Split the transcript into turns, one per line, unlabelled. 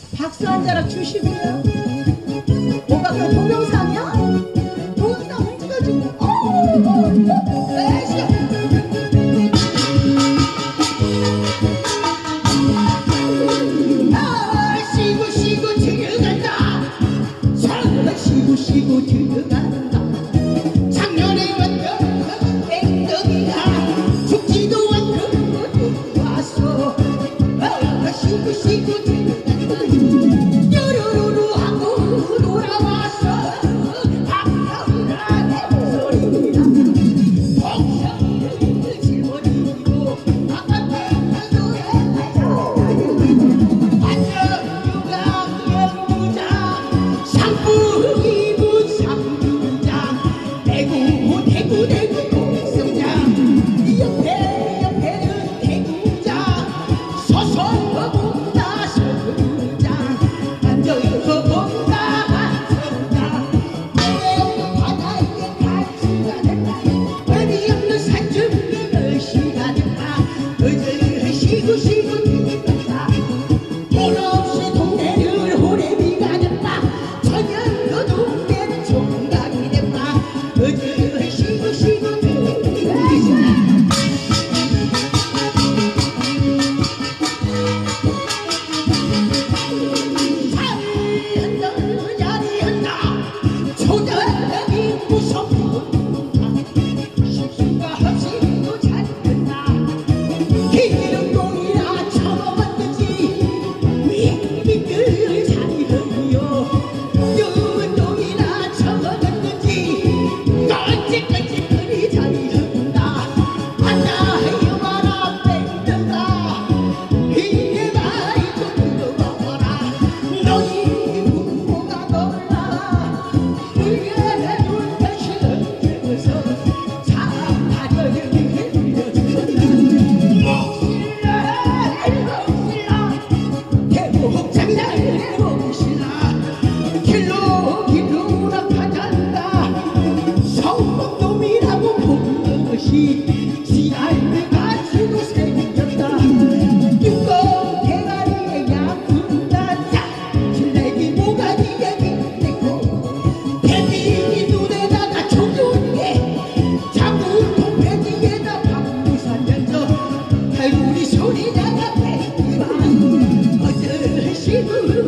박수 한 자락 주시고요. 뭐가 그 동영상이야? 동영상 찍어주고 에이씨. 쉬고 쉬고 들어간다. 쉬고 쉬고 들어간다. 작년에 왔던 땡덩이가 죽지도 않고 왔어. 쉬고 쉬고 들어간다. 뾰로로로 하고 돌아왔어. 박사우라 내 목소리라 엉성을 짊어지고 아까부터 노래하자. 지알을 가지고 생겼다. 뚜껑 대가리에 야군단다. 실내기 모가지에 밑대고 뱀이 눈에다가 초조하게 자구통 폐지에다 방구 살면서 달구리 소리 나가 뺏기만 어쩔 시구